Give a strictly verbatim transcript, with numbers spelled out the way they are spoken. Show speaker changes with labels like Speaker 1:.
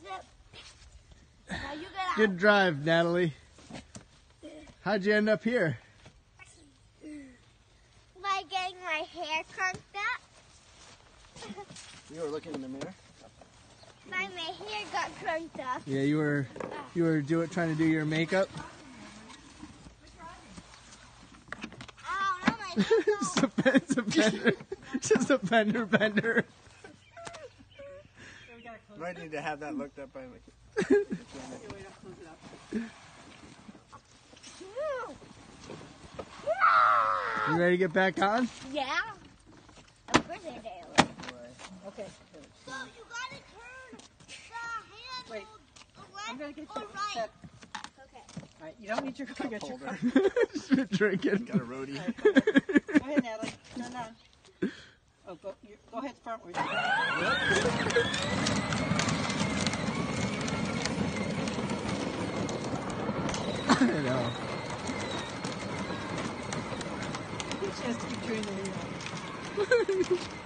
Speaker 1: Now you get out.
Speaker 2: Good drive, Natalie. How'd you end up here?
Speaker 1: By getting my hair crunked up.
Speaker 3: You were looking in the mirror?
Speaker 1: My, my hair got crunked up.
Speaker 2: Yeah, you were you were do trying to do your makeup.
Speaker 1: Ow, not my hair.
Speaker 2: Just a, it's a bender. Just a bender bender.
Speaker 3: Might need to have that looked up by like.
Speaker 2: You ready to get back on?
Speaker 1: Yeah. Of course I do.
Speaker 4: Okay.
Speaker 1: So you gotta turn the handle
Speaker 4: Wait.
Speaker 1: left
Speaker 4: I'm gonna get
Speaker 1: or
Speaker 4: you
Speaker 1: right.
Speaker 4: set.
Speaker 1: Okay.
Speaker 4: All right. You don't need your car. Get your car.
Speaker 2: Just been drinking.
Speaker 3: Got a roadie.
Speaker 4: Go ahead, Natalie. Turn on. Oh, go. You, go ahead frontward.
Speaker 2: I know.
Speaker 4: She has to keep doing the. Uh,